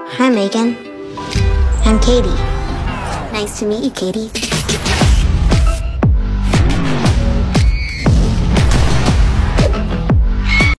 Hi, Megan. I'm Katie. Nice to meet you, Katie.